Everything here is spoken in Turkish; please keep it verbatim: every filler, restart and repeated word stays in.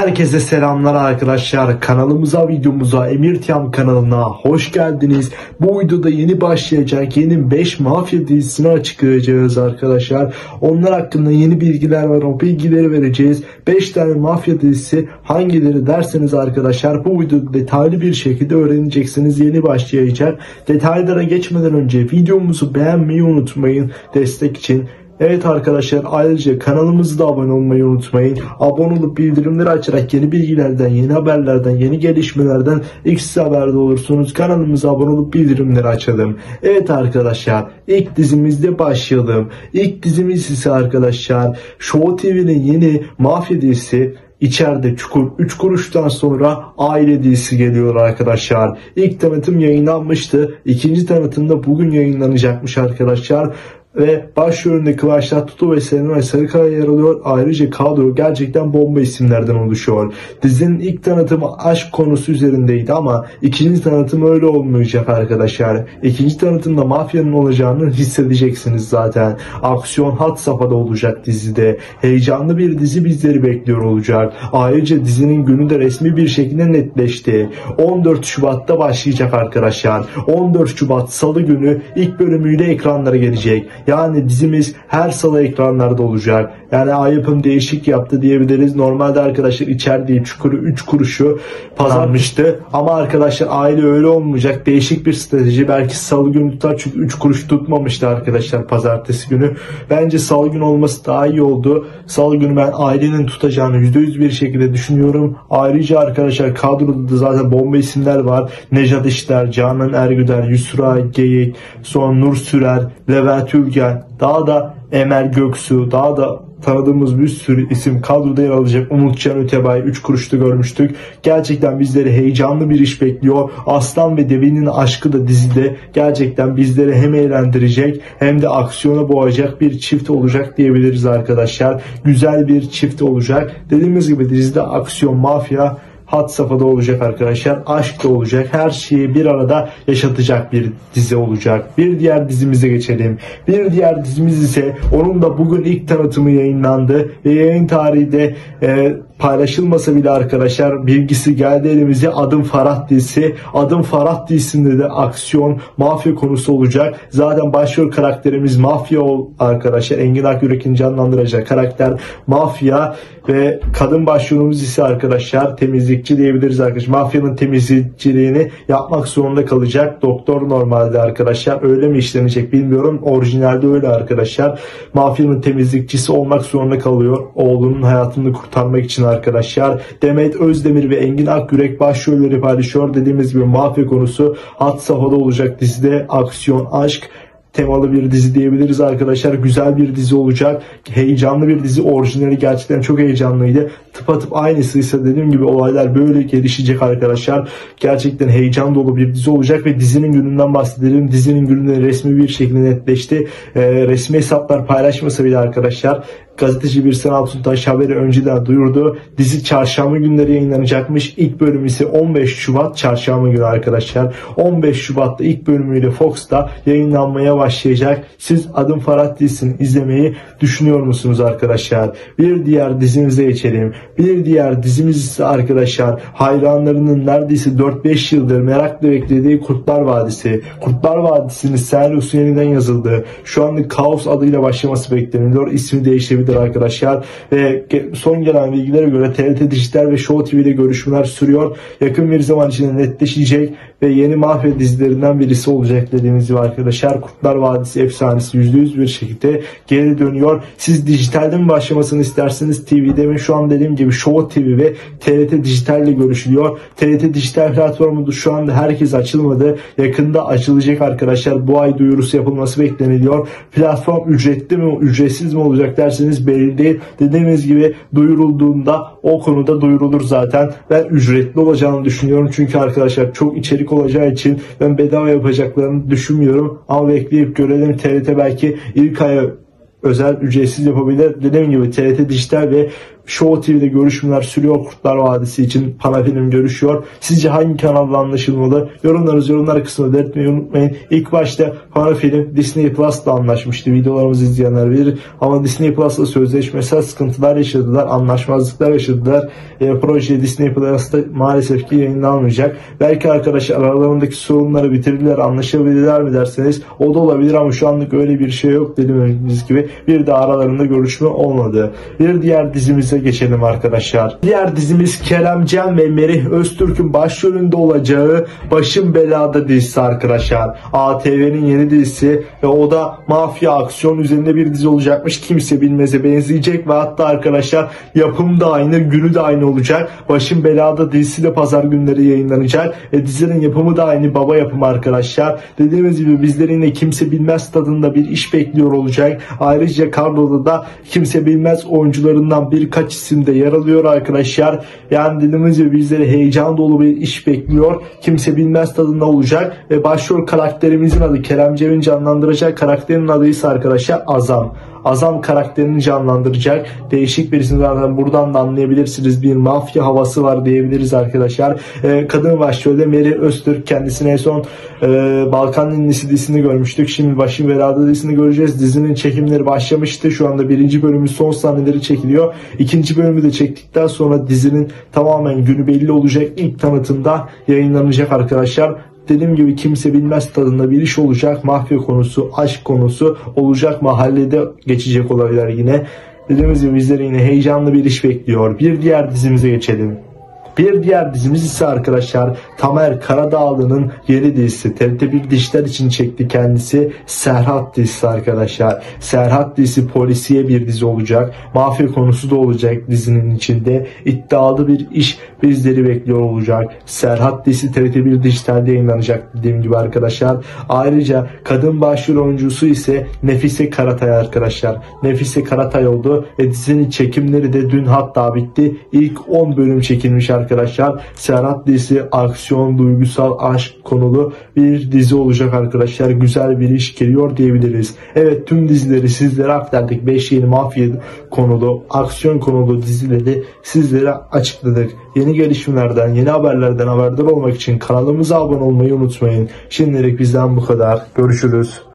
Herkese selamlar arkadaşlar. Kanalımıza, videomuza, Emirtiyam kanalına hoş geldiniz. Bu videoda yeni başlayacak yeni beş mafya dizisini açıklayacağız arkadaşlar. Onlar hakkında yeni bilgiler var. O bilgileri vereceğiz. beş tane mafya dizisi hangileri derseniz arkadaşlar bu videoda detaylı bir şekilde öğreneceksiniz. Yeni başlayacak. Detaylara geçmeden önce videomuzu beğenmeyi unutmayın destek için. Evet arkadaşlar, ayrıca kanalımıza da abone olmayı unutmayın. Abone olup bildirimleri açarak yeni bilgilerden, yeni haberlerden, yeni gelişmelerden ilk siz haberdar olursunuz. Kanalımıza abone olup bildirimleri açalım. Evet arkadaşlar, ilk dizimizde başlayalım. İlk dizimiz ise arkadaşlar Show T V'nin yeni mafya dizisi İçeride Çukur üç kuruştan sonra aile dizisi geliyor arkadaşlar. İlk tanıtım yayınlanmıştı. İkinci tanıtım da bugün yayınlanacakmış arkadaşlar. Ve başrolünde Kıvanç Tatlıtuğ ve Serenay Sarıkaya yer alıyor. Ayrıca kadro gerçekten bomba isimlerden oluşuyor. Dizinin ilk tanıtımı aşk konusu üzerindeydi ama ikinci tanıtım öyle olmayacak arkadaşlar. İkinci tanıtımda mafyanın olacağını hissedeceksiniz zaten. Aksiyon had safhada olacak dizide. Heyecanlı bir dizi bizleri bekliyor olacak. Ayrıca dizinin günü de resmi bir şekilde netleşti. on dört Şubat'ta başlayacak arkadaşlar. on dört Şubat Salı günü ilk bölümüyle ekranlara gelecek. Yani dizimiz her salı ekranlarda olacak. Yani Ayıp'ın değişik yaptı diyebiliriz. Normalde arkadaşlar içerdiği Çukur'u üç kuruşu pazarmıştı. Ama arkadaşlar aile öyle olmayacak. Değişik bir strateji. Belki salı günü tutar çünkü üç kuruş tutmamıştı arkadaşlar pazartesi günü. Bence salı günü olması daha iyi oldu. Salı günü ben ailenin tutacağını yüzde yüz bir şekilde düşünüyorum. Ayrıca arkadaşlar kadroda da zaten bomba isimler var. Nejat İşler, Canan Ergüder, Yusra Geyik, sonra Nur Sürer, Levent Ülgen, daha da Emel Göksu, daha da tanıdığımız bir sürü isim kadroda yer alacak. Umutcan Ötebay üç kuruşta görmüştük. Gerçekten bizleri heyecanlı bir iş bekliyor. Aslan ve Devi'nin aşkı da dizide gerçekten bizleri hem eğlendirecek hem de aksiyona boğacak bir çift olacak diyebiliriz arkadaşlar. Güzel bir çift olacak. Dediğimiz gibi dizide aksiyon, mafya had safhada olacak arkadaşlar. Aşk da olacak. Her şeyi bir arada yaşatacak bir dizi olacak. Bir diğer dizimize geçelim. Bir diğer dizimiz ise onun da bugün ilk tanıtımı yayınlandı ve yayın tarihi de e, paylaşılmasa bile arkadaşlar bilgisi geldi elimize. Adım Farah dizisi. Adım Farah dizisinde de aksiyon, mafya konusu olacak. Zaten başrol karakterimiz mafya ol arkadaşlar. Engin Akyürek'in canlandıracak karakter mafya ve kadın başrolümüz ise arkadaşlar temizlikçi diyebiliriz arkadaşlar. Mafyanın temizlikçiliğini yapmak zorunda kalacak. Doktor normalde arkadaşlar. Öyle mi işlenecek bilmiyorum. Orijinalde öyle arkadaşlar. Mafyanın temizlikçisi olmak zorunda kalıyor. Oğlunun hayatını kurtarmak için arkadaşlar. Demet Özdemir ve Engin Akyürek başrolleri paylaşıyor. Dediğimiz gibi mafya konusu had safhada olacak dizide. Aksiyon, aşk temalı bir dizi diyebiliriz arkadaşlar. Güzel bir dizi olacak. Heyecanlı bir dizi. Orijinali gerçekten çok heyecanlıydı. Tıpatıp aynısıysa dediğim gibi olaylar böyle gelişecek arkadaşlar. Gerçekten heyecan dolu bir dizi olacak ve dizinin gününden bahsedelim. Dizinin günü resmi bir şekilde netleşti. Ee, resmi hesaplar paylaşmasa bile arkadaşlar gazeteci Birsen Altuntaş haberi önceden duyurdu. Dizi çarşamba günleri yayınlanacakmış. İlk bölüm ise on beş Şubat çarşamba günü arkadaşlar. on beş Şubat'ta ilk bölümüyle Fox'ta yayınlanmaya başlayacak. Siz Adım Farah dizisini izlemeyi düşünüyor musunuz arkadaşlar? Bir diğer dizimize geçelim. Bir diğer dizimiz ise arkadaşlar hayranlarının neredeyse dört beş yıldır merakla beklediği Kurtlar Vadisi. Kurtlar Vadisi'nin senaryosu yeniden yazıldı. Şu anda Kaos adıyla başlaması bekleniyor. İsmi değişebilir arkadaşlar ve son gelen bilgilere göre T R T Dijital ve Show T V'de görüşmeler sürüyor. Yakın bir zaman içinde netleşecek ve yeni mafya dizilerinden birisi olacak dediğimiz gibi arkadaşlar. Kurtlar Vadisi efsanesi yüzde yüz bir şekilde geri dönüyor. Siz dijitalde mi başlamasını isterseniz T V'de mi? Şu an dediğim gibi Show T V ve T R T Dijital ile görüşülüyor. T R T Dijital platformu da şu anda herkes açılmadı. Yakında açılacak arkadaşlar. Bu ay duyurusu yapılması bekleniliyor. Platform ücretli mi, ücretsiz mi olacak derseniz belli değil. Dediğimiz gibi duyurulduğunda o konuda duyurulur zaten. Ben ücretli olacağını düşünüyorum. Çünkü arkadaşlar çok içerik olacağı için ben bedava yapacaklarını düşünmüyorum. Ama bekleyip görelim. T R T belki ilk aya özel ücretsiz yapabilir. Dediğim gibi T R T Dijital ve Show T V'de görüşmeler sürüyor. Kurtlar Vadisi için Panafilm görüşüyor. Sizce hangi kanalda anlaşılmalı? Yorumlarınızı yorumlar kısmında belirtmeyi unutmayın. İlk başta Panafilm Disney Plus'la anlaşmıştı. Videolarımızı izleyenler bilir. Ama Disney Plus'la sözleşmesel sıkıntılar yaşadılar. Anlaşmazlıklar yaşadılar. E, proje Disney Plus'ta maalesef ki yayınlanmayacak. Belki arkadaşlar aralarındaki sorunları bitirdiler, anlaşabildiler mi derseniz o da olabilir ama şu anlık öyle bir şey yok dediğimiz gibi bir de aralarında görüşme olmadı. Bir diğer dizimize geçelim arkadaşlar. Diğer dizimiz Kerem Cem ve Merih Öztürk'ün başrolünde olacağı Başım Belada dizisi arkadaşlar. A T V'nin yeni dizisi ve o da mafya aksiyon üzerinde bir dizi olacakmış. Kimse bilmeze benzeyecek ve hatta arkadaşlar yapım da aynı, günü de aynı olacak. Başım Belada dizisi de pazar günleri yayınlanacak. E, dizinin yapımı da aynı, baba yapımı arkadaşlar. Dediğimiz gibi bizleri yine Kimse Bilmez tadında bir iş bekliyor olacak. Ayrıca kadroda da Kimse Bilmez oyuncularından birkaç isim de yer alıyor arkadaşlar. Yani dediğimiz gibi bizleri heyecan dolu bir iş bekliyor. Kimse Bilmez tadında olacak. Ve başrol karakterimizin adı, Kerem Cem'in canlandıracak karakterin adı ise arkadaşlar Azam. Azam karakterini canlandıracak. Değişik bir isim, zaten buradan da anlayabilirsiniz. Bir mafya havası var diyebiliriz arkadaşlar. Ee, kadın başrolde Merih Öztürk. Kendisine en son e, Balkan Ninlisi dizisini görmüştük. Şimdi Başım Belada dizisini göreceğiz. Dizinin çekimleri başlamıştı. Şu anda birinci bölümün son sahneleri çekiliyor. İkinci bölümü de çektikten sonra dizinin tamamen günü belli olacak. İlk tanıtımda yayınlanacak arkadaşlar. Dediğim gibi Kimse Bilmez tadında bir iş olacak. Mafya konusu, aşk konusu olacak. Mahallede geçecek olaylar yine. Dediğimiz gibi bizleri yine heyecanlı bir iş bekliyor. Bir diğer dizimize geçelim. Bir diğer dizimiz ise arkadaşlar Tamer Karadağlı'nın yeni dizisi. T R T bir Dijital için çekti kendisi. Serhat dizisi arkadaşlar. Serhat dizisi polisiye bir dizi olacak. Mafya konusu da olacak dizinin içinde. İddialı bir iş bizleri bekliyor olacak. Serhat dizisi T R T bir Dijital'de yayınlanacak dediğim gibi arkadaşlar. Ayrıca kadın başrol oyuncusu ise Nefise Karatay arkadaşlar. Nefise Karatay oldu ve dizinin çekimleri de dün hatta bitti. İlk on bölüm çekilmiş arkadaşlar. Arkadaşlar Serhat dizisi aksiyon, duygusal, aşk konulu bir dizi olacak arkadaşlar. Güzel bir iş geliyor diyebiliriz. Evet, tüm dizileri sizlere aktardık. beş yeni mafya konulu, aksiyon konulu dizileri sizlere açıkladık. Yeni gelişmelerden, yeni haberlerden haberdar olmak için kanalımıza abone olmayı unutmayın. Şimdilik bizden bu kadar. Görüşürüz.